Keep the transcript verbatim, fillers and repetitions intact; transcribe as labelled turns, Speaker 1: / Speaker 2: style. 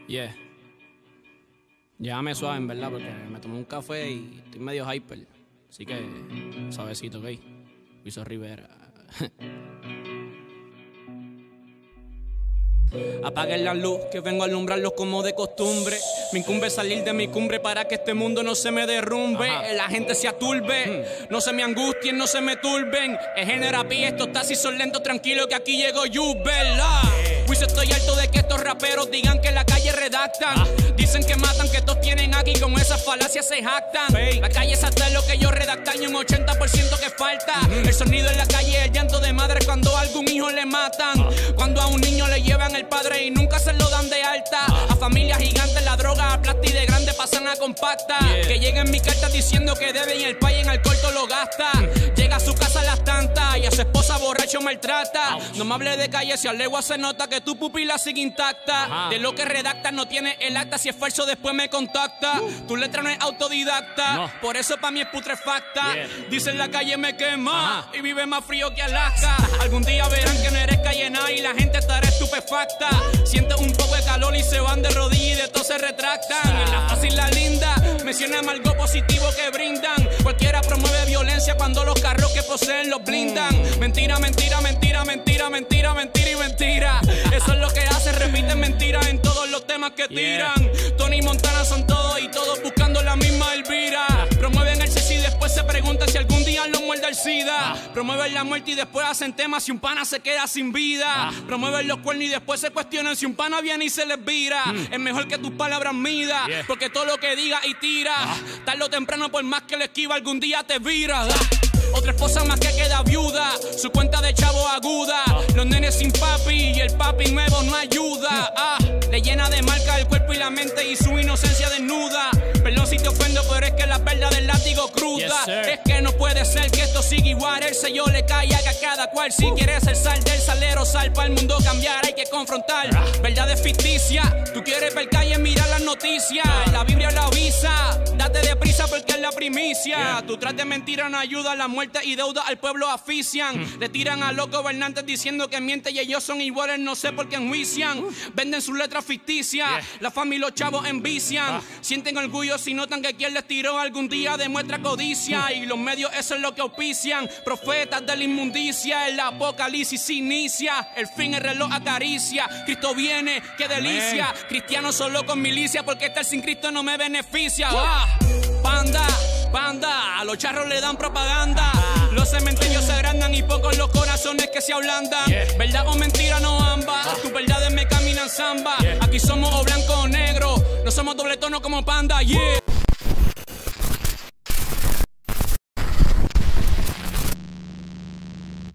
Speaker 1: Yeah. Llámame suave, en verdad, porque me tomé un café y estoy medio hyper. Así que, suavecito, ¿ok? Luis Rivera. Apaguen la luz, que vengo a alumbrarlos como de costumbre. Me incumbe salir de mi cumbre para que este mundo no se me derrumbe. Ajá. La gente se aturbe, hmm. no se me angustien, no se me turben. Es generapi, estos taxis son lentos, tranquilo que aquí llegó Yubel. Pues estoy harto de que estos raperos digan que en la calle redactan. Ah. Dicen que matan, que todos tienen aquí, con esas falacias se jactan. Fake. La calle es hasta lo que yo redactan y un ochenta por ciento que falta. Mm-hmm. El sonido en la calle es el llanto de madre cuando a algún hijo le matan. Ah. Cuando a un niño le llevan el padre y nunca se lo dan de alta. Ah. A familias gigantes la droga a plata y de grande pasan a compacta. Yeah. Que lleguen mi carta diciendo que deben y el país en alcohol todo lo gasta. Mm. Llega a su casa a las tantas y a su esposa borracho maltrata. Ouch. No me hable de calle, si a legua se nota que tu pupila sigue intacta. Ajá. De lo que redactas no tiene el acta, si esfuerzo después me contacta. Uh. Tu letra no es autodidacta, no. Por eso pa' mí es putrefacta. Yeah. Dicen la calle me quema. Ajá. Y vive más frío que Alaska. Algún día verán que no eres calle nada y la gente estará estupefacta. Sientes un poco de calor y se van de rodillas y de todo se retractan. Ah. En la fácil la linda menciona algo positivo que brindan. Cualquiera promueve violencia cuando los carros que poseen los blindan. Mm. Mentira, mentira, mentira, mentira, mentira, mentira y mentira. Eso es lo que hacen, repiten mentiras en todos los temas que tiran. Yeah. Tony y Montana son todos y todos buscando la misma Elvira. Ah. Promueven el sexy y después se preguntan si algún día lo muerde el SIDA. Ah. Promueven la muerte y después hacen temas si un pana se queda sin vida. Ah. Promueven los cuernos y después se cuestionan si un pana viene y se les vira. Mm. Es mejor que tus palabras midas, yeah. porque todo lo que diga y tira, ah. tarde o temprano por más que le esquiva algún día te vira. Ah. Otra esposa más que queda viuda, su cuenta de chavo aguda. Ah. Los nenes sin papi y el papi nuevo no ayuda. Ah. Le llena de marca el cuerpo y la mente y su inocencia desnuda. Perdón si te ofendo, pero es que la verdad del látigo cruda. Yes, es que no puede ser que esto siga igual. El sello le cae a cada cual. Si uh. quieres ser sal del salero, sal para el mundo cambiar. Hay que confrontar, ah. verdad es ficticia. Tú quieres ver calle, mirar las noticias. Ah. La Biblia la avisa, date deprisa porque es la primicia. Yeah. Tú traes de mentira no ayuda, la muerte y deuda al pueblo asfixian. Mm. Le tiran a los gobernantes diciendo que mienten y ellos son iguales, no sé por qué enjuician. Uh. Venden sus letras ficticias, yeah. la familia y los chavos envician. Ah. Sienten orgullo si notan que quien les tiró algún día demuestra codicia. Mm. Y los medios eso es lo que auspician. Profetas de la inmundicia, el apocalipsis se inicia. El fin el reloj acaricia. Cristo viene, qué delicia. Amén. Cristiano solo con milicia porque estar sin Cristo no me beneficia. Uh. Ah. Panda, panda, a los charros le dan propaganda. Ah. Los cementerios se agrandan y pocos los corazones que se ablandan. Yeah. Verdad o mentira no ambas, ah. tus verdades me caminan samba. Yeah. Aquí somos o blanco o negro, no somos doble tono como Panda, yeah.